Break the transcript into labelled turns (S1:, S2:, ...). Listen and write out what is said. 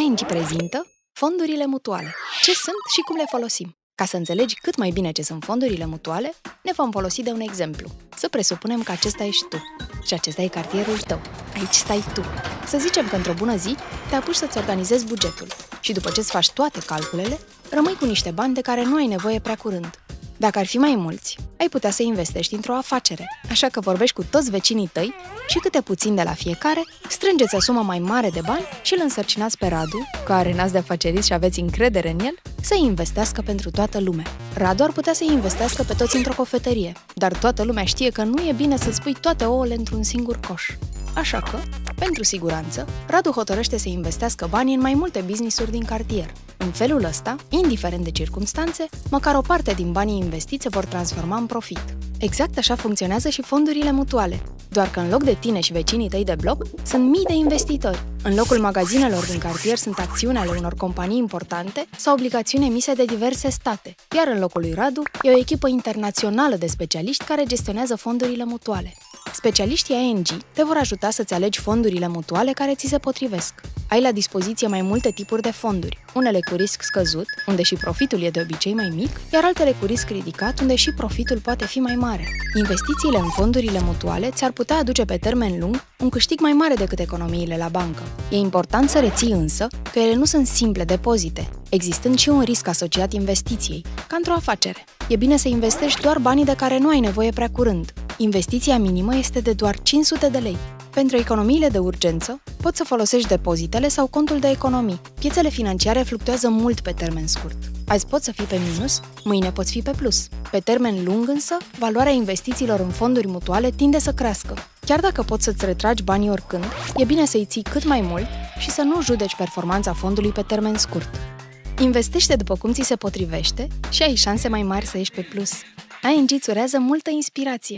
S1: ING prezintă fondurile mutuale. Ce sunt și cum le folosim? Ca să înțelegi cât mai bine ce sunt fondurile mutuale, ne vom folosi de un exemplu. Să presupunem că acesta ești tu și acesta e cartierul tău. Aici stai tu. Să zicem că într-o bună zi te apuci să-ți organizezi bugetul și după ce-ți faci toate calculele, rămâi cu niște bani de care nu ai nevoie prea curând. Dacă ar fi mai mulți, ai putea să investești într-o afacere, așa că vorbești cu toți vecinii tăi și câte puțin de la fiecare, strângeți o sumă mai mare de bani și îl însărcinați pe Radu, care n-ați de afacerist și aveți încredere în el, să investească pentru toată lumea. Radu ar putea să investească pe toți într-o cofetărie, dar toată lumea știe că nu e bine să-ți pui toate ouăle într-un singur coș. Așa că, pentru siguranță, Radu hotărăște să investească banii în mai multe business-uri din cartier. În felul ăsta, indiferent de circumstanțe, măcar o parte din banii investiți se vor transforma în profit. Exact așa funcționează și fondurile mutuale, doar că în loc de tine și vecinii tăi de bloc, sunt mii de investitori. În locul magazinelor din cartier sunt acțiuni ale unor companii importante sau obligațiuni emise de diverse state, iar în locul lui Radu e o echipă internațională de specialiști care gestionează fondurile mutuale. Specialiștii ING te vor ajuta să-ți alegi fondurile mutuale care ți se potrivesc. Ai la dispoziție mai multe tipuri de fonduri, unele cu risc scăzut, unde și profitul e de obicei mai mic, iar altele cu risc ridicat, unde și profitul poate fi mai mare. Investițiile în fondurile mutuale ți-ar putea aduce pe termen lung un câștig mai mare decât economiile la bancă. E important să reții însă că ele nu sunt simple depozite, existând și un risc asociat investiției, ca într-o afacere. E bine să investești doar banii de care nu ai nevoie prea curând. Investiția minimă este de doar 500 de lei. Pentru economiile de urgență, poți să folosești depozitele sau contul de economii. Piețele financiare fluctuează mult pe termen scurt. Azi poți să fii pe minus, mâine poți fi pe plus. Pe termen lung însă, valoarea investițiilor în fonduri mutuale tinde să crească. Chiar dacă poți să-ți retragi banii oricând, e bine să-i ții cât mai mult și să nu judeci performanța fondului pe termen scurt. Investește după cum ți se potrivește și ai șanse mai mari să ieși pe plus. ING îți urează multă inspirație!